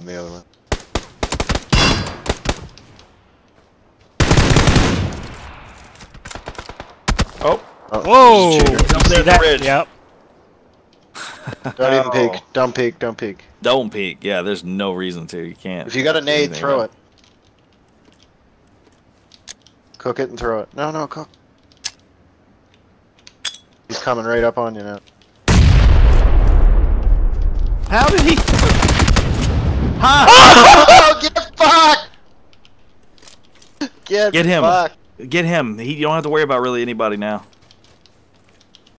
The other one. Oh. Whoa! Jump See the that? bridge. Yep. Don't even peek. Don't peek. Don't peek. Don't peek. Yeah, there's no reason to. You can't. If you got a nade, anything throw about it. Cook it and throw it. No, no, cook. He's coming right up on you now. How did he? Huh? Oh, get fucked! Get him. Fucked. Get him. You don't have to worry about really anybody now.